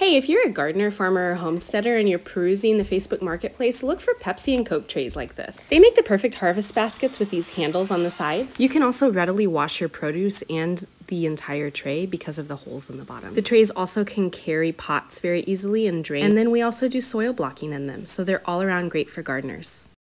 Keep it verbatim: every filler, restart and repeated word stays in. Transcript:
Hey, if you're a gardener, farmer, or homesteader and you're perusing the Facebook Marketplace, look for Pepsi and Coke trays like this. They make the perfect harvest baskets with these handles on the sides. You can also readily wash your produce and the entire tray because of the holes in the bottom. The trays also can carry pots very easily and drain. And then we also do soil blocking in them, so they're all around great for gardeners.